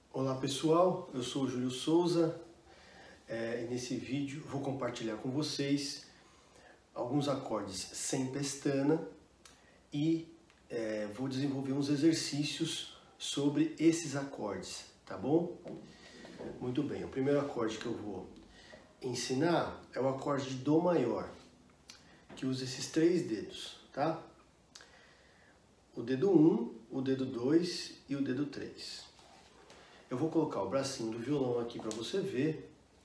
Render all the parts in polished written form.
Olá pessoal, eu sou o Júlio Souza e nesse vídeo vou compartilhar com vocês alguns acordes sem pestana e vou desenvolver uns exercícios sobre esses acordes, tá bom? Muito bem, o primeiro acorde que eu vou ensinar é o acorde de Dó maior, que usa esses 3 dedos, tá? O dedo 1, o dedo 2 e o dedo 3. Eu vou colocar o bracinho do violão aqui para você ver,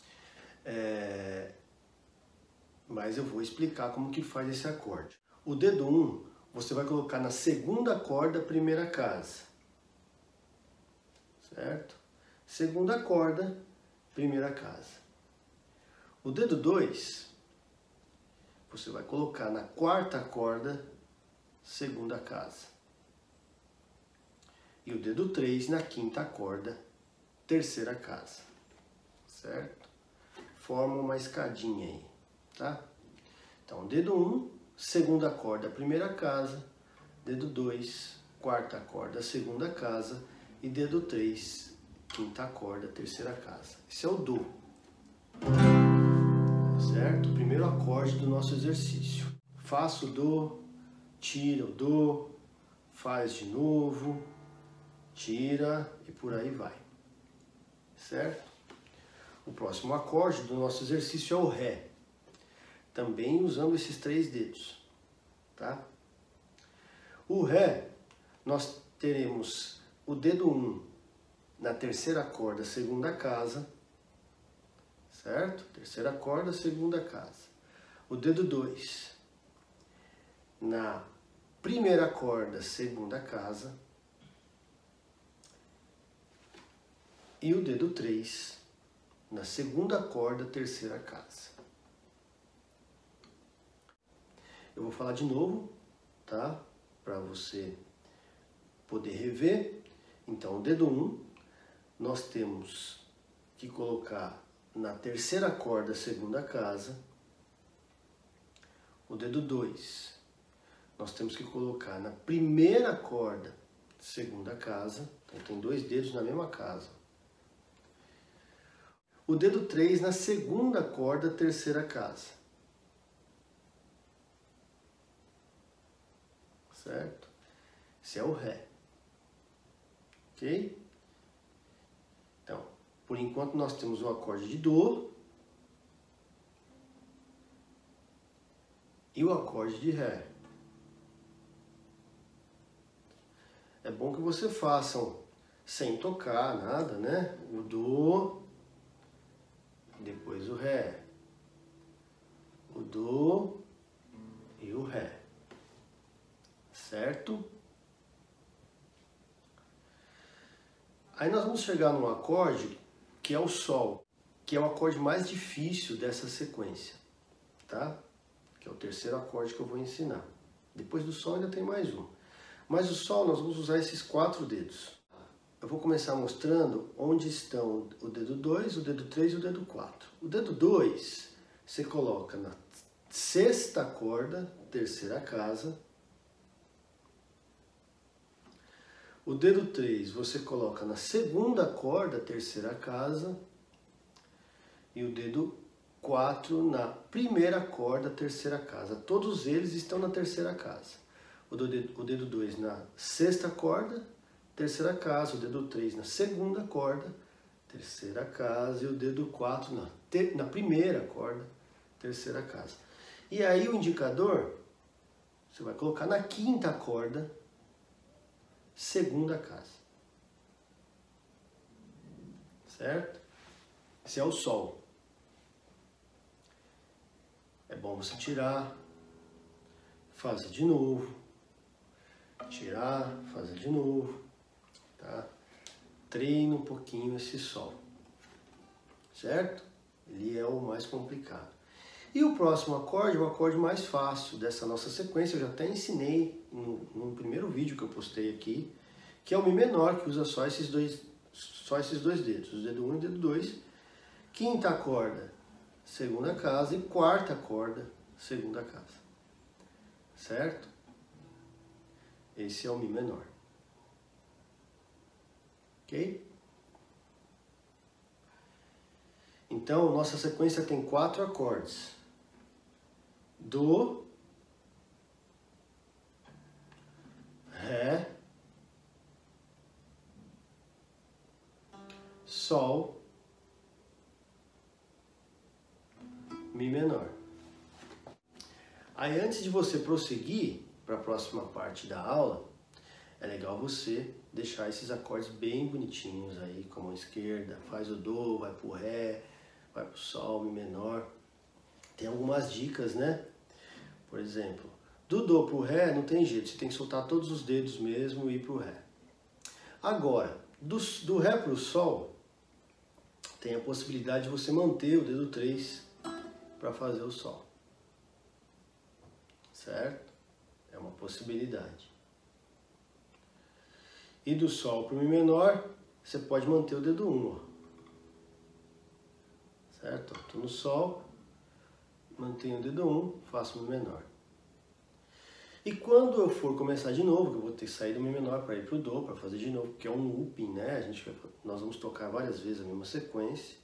mas eu vou explicar como que faz esse acorde. O dedo 1 você vai colocar na segunda corda, primeira casa, certo? Segunda corda, primeira casa. O dedo 2 você vai colocar na quarta corda, segunda casa. E o dedo 3 na quinta corda, terceira casa, certo? Forma uma escadinha aí, tá? Então, dedo 1, segunda corda, primeira casa, dedo 2, quarta corda, segunda casa, e dedo 3, quinta corda, terceira casa. Esse é o Dó, certo? O primeiro acorde do nosso exercício. Faça o Dó, tira o Dó, faz de novo, tira e por aí vai. Certo? O próximo acorde do nosso exercício é o Ré, também usando esses 3 dedos, tá? O Ré, nós teremos o dedo 1 na terceira corda, segunda casa, certo? Terceira corda, segunda casa. O dedo 2 na primeira corda, segunda casa. E o dedo 3 na segunda corda, terceira casa. Eu vou falar de novo, tá? Para você poder rever. Então, o dedo 1, nós temos que colocar na terceira corda, segunda casa. O dedo 2, nós temos que colocar na primeira corda, segunda casa. Então, tem 2 dedos na mesma casa. O dedo 3 na segunda corda, terceira casa. Certo? Esse é o Ré. Ok? Então, por enquanto nós temos o acorde de Dó e o acorde de Ré. É bom que você façam sem tocar nada, né? O Dó, depois o Ré, o Dó e o Ré, certo? Aí nós vamos chegar num acorde que é o Sol, que é o acorde mais difícil dessa sequência, tá? Que é o terceiro acorde que eu vou ensinar. Depois do Sol ainda tem mais um. Mas o Sol nós vamos usar esses 4 dedos. Eu vou começar mostrando onde estão o dedo 2, o dedo 3 e o dedo 4. O dedo 2, você coloca na sexta corda, terceira casa. O dedo 3, você coloca na segunda corda, terceira casa. E o dedo 4 na primeira corda, terceira casa. Todos eles estão na terceira casa. O dedo 2 na sexta corda, terceira casa, o dedo 3 na segunda corda, terceira casa, e o dedo 4 na primeira corda, terceira casa. E aí o indicador, você vai colocar na quinta corda, segunda casa. Certo? Esse é o Sol. É bom você tirar, fazer de novo, tirar, fazer de novo. Tá? Treina um pouquinho esse Sol, certo? Ele é o mais complicado. E o próximo acorde é o acorde mais fácil dessa nossa sequência. Eu já até ensinei no primeiro vídeo que eu postei aqui, que é o Mi menor, que usa só esses dois dedos, o dedo 1 e o dedo 2. Quinta corda, segunda casa, e quarta corda, segunda casa, certo? Esse é o Mi menor. Ok? Então, nossa sequência tem 4 acordes. Do, Ré, Sol, Mi menor. Aí antes de você prosseguir para a próxima parte da aula, é legal você deixar esses acordes bem bonitinhos aí com a mão esquerda. Faz o Do, vai pro Ré, vai pro Sol, Mi menor. Tem algumas dicas, né? Por exemplo, do Do pro Ré não tem jeito, você tem que soltar todos os dedos mesmo e ir pro Ré. Agora, do Ré pro Sol, tem a possibilidade de você manter o dedo 3 para fazer o Sol. Certo? É uma possibilidade. E do Sol para o Mi menor, você pode manter o dedo 1. Ó. Certo? Estou no Sol, mantenho o dedo 1, faço o Mi menor. E quando eu for começar de novo, que eu vou ter que sair do Mi menor para ir para o Do, para fazer de novo, porque é um looping, né? Nós vamos tocar várias vezes a mesma sequência.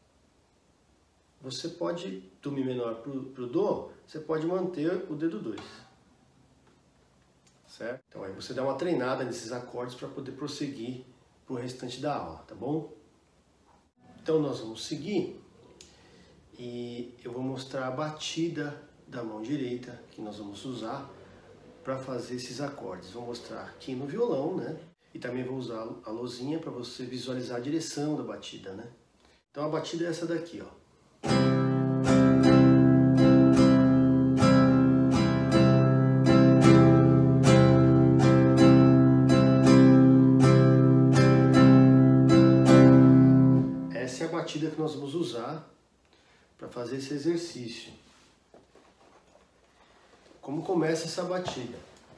Você pode, do Mi menor para o Do, você pode manter o dedo 2. Certo? Então aí você dá uma treinada nesses acordes para poder prosseguir para o restante da aula, tá bom? Então nós vamos seguir e eu vou mostrar a batida da mão direita que nós vamos usar para fazer esses acordes. Vou mostrar aqui no violão, né? E também vou usar a lousinha para você visualizar a direção da batida, né? Então a batida é essa daqui, ó. Essa é a batida que nós vamos usar para fazer esse exercício. Como começa essa batida?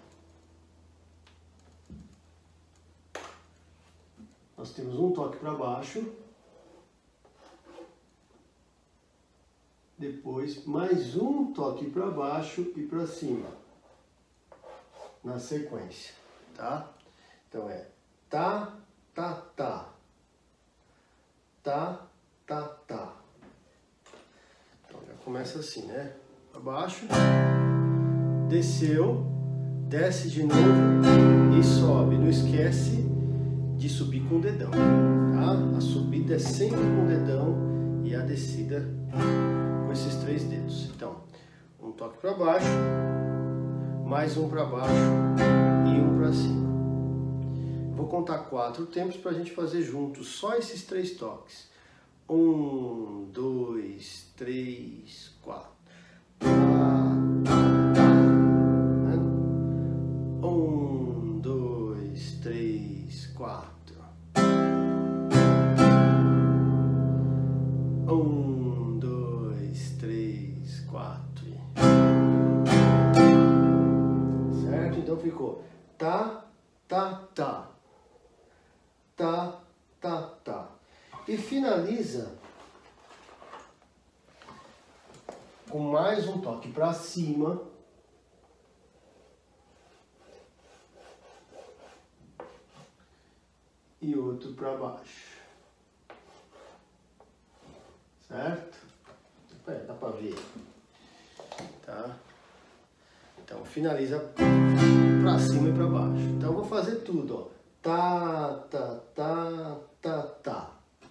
Nós temos um toque para baixo, depois mais um toque para baixo e para cima, na sequência, tá? Então é tá, tá, tá, tá, tá, tá. Então já começa assim, né? Abaixo, desceu, desce de novo e sobe. Não esquece de subir com o dedão, tá? A subida é sempre com o dedão e a descida com esses 3 dedos. Então, um toque para baixo, mais um para baixo e um para cima. Vou contar 4 tempos para a gente fazer juntos, só esses 3 toques. 1, 2, 3, 4. Tá, tá, tá. 1, 2, 3, 4. 1, 2, 3, 4. Certo? Então ficou tá, tá, tá. Tá, tá, tá. E finaliza com mais um toque para cima. E outro para baixo. Certo? Dá para ver. Tá? Então finaliza para cima e para baixo. Então eu vou fazer tudo, ó. Tá, tá, tá, tá, tá.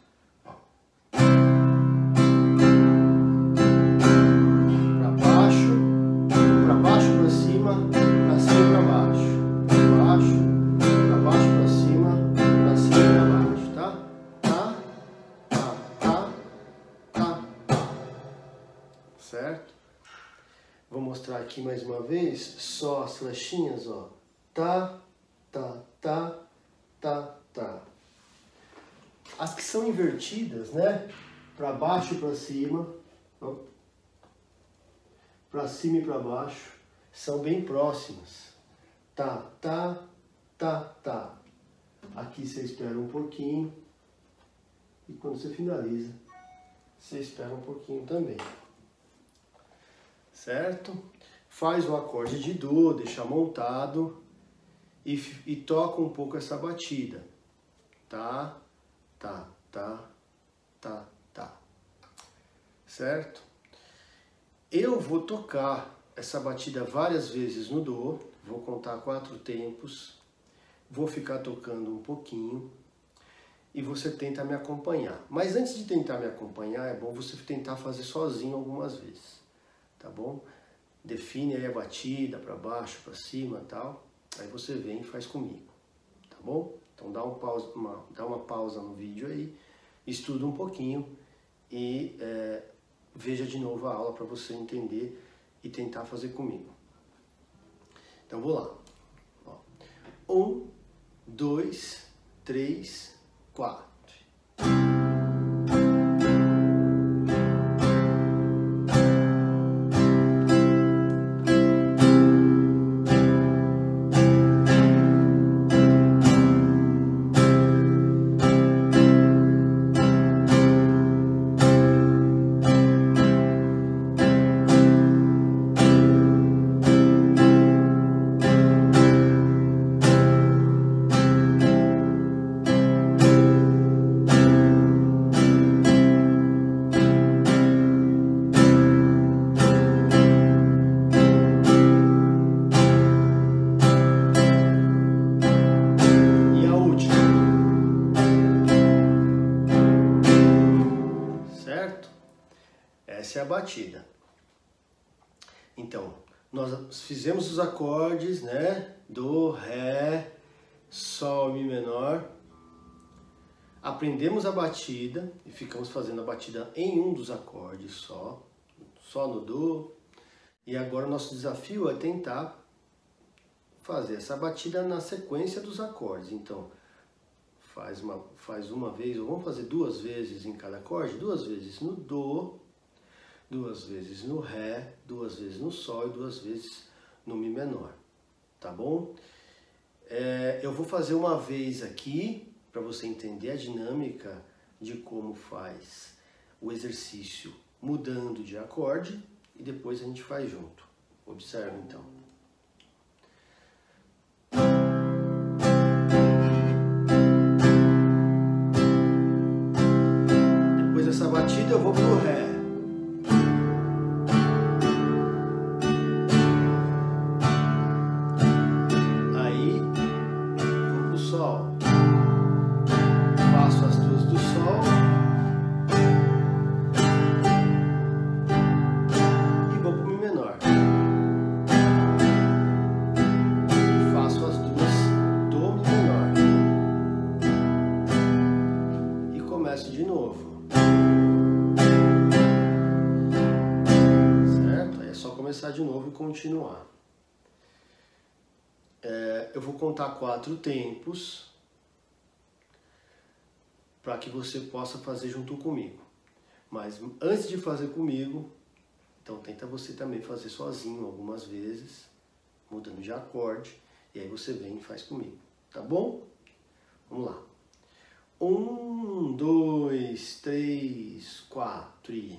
Para baixo, para cima e para baixo. Para baixo, para cima e para baixo, tá? Tá, tá, tá, tá, tá. Certo? Vou mostrar aqui mais uma vez, só as flechinhas, ó. Tá, tá, tá. Tá, tá. As que são invertidas, né? Para baixo e para cima, para cima e para baixo, são bem próximas. Tá, tá, tá, tá. Aqui você espera um pouquinho e quando você finaliza, você espera um pouquinho também. Certo? Faz o acorde de Do, deixa montado. E toca um pouco essa batida. Tá, tá, tá, tá, tá. certo? Eu vou tocar essa batida várias vezes no Dô, vou contar 4 tempos, vou ficar tocando um pouquinho e você tenta me acompanhar. Mas antes de tentar me acompanhar, é bom você tentar fazer sozinho algumas vezes, tá bom? Define aí a batida para baixo, para cima e tal, aí você vem e faz comigo, tá bom? Então dá uma pausa no vídeo aí, estuda um pouquinho e veja de novo a aula para você entender e tentar fazer comigo. Então vou lá. 1, 2, 3, 4. Essa é a batida. Então, nós fizemos os acordes, né? Dó, Ré, Sol, Mi menor. Aprendemos a batida e ficamos fazendo a batida em um dos acordes só no Dó. E agora o nosso desafio é tentar fazer essa batida na sequência dos acordes. Então, faz uma vez, ou vamos fazer 2 vezes em cada acorde, 2 vezes no Dó, 2 vezes no Ré, 2 vezes no Sol e 2 vezes no Mi menor, tá bom? Eu vou fazer uma vez aqui, para você entender a dinâmica de como faz o exercício mudando de acorde, e depois a gente faz junto. Observe então. Depois dessa batida eu vou pro Ré. Faço as 2 do Sol e vou para o Mi menor. E faço as 2 do Mi menor. E começo de novo. Certo? Aí é só começar de novo e continuar. Eu vou contar 4 tempos para que você possa fazer junto comigo. Mas antes de fazer comigo, então tenta você também fazer sozinho algumas vezes, mudando de acorde, e aí você vem e faz comigo, tá bom? Vamos lá. 1, 2, 3, 4 e...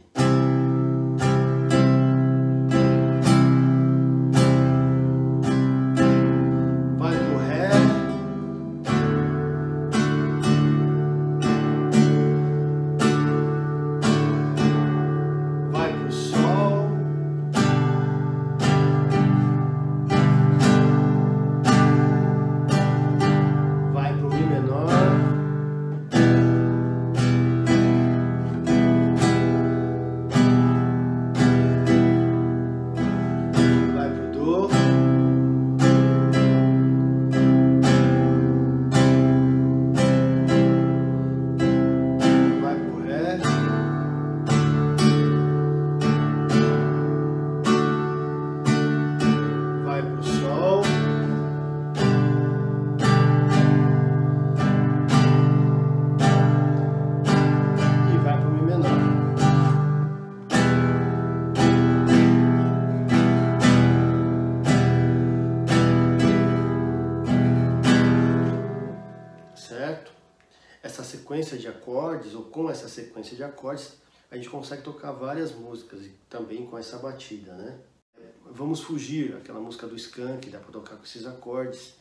Certo? Essa sequência de acordes, ou com essa sequência de acordes, a gente consegue tocar várias músicas e também com essa batida, né? Vamos fugir, aquela música do Skank, dá para tocar com esses acordes.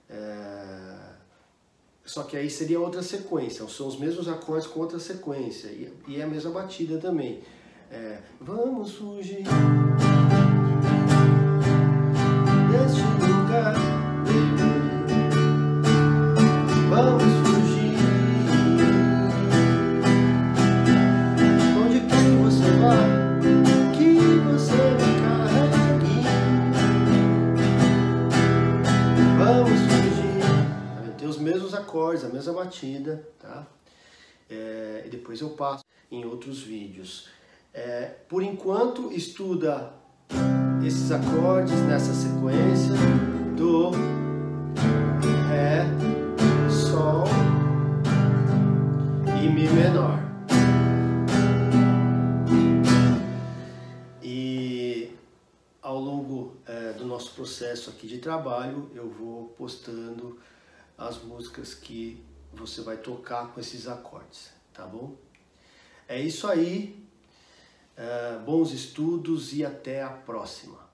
Só que aí seria outra sequência, são os mesmos acordes com outra sequência e é a mesma batida também. Vamos fugir deste lugar, baby. Vamos fugir. Onde quer que você vá, que você me carregue. Vamos fugir. Tem os mesmos acordes, a mesma batida, tá? E depois eu passo em outros vídeos. Por enquanto, estuda esses acordes nessa sequência: do, ré, sol e mi menor. E ao longo do nosso processo aqui de trabalho, eu vou postando as músicas que você vai tocar com esses acordes, tá bom? É isso aí, bons estudos e até a próxima!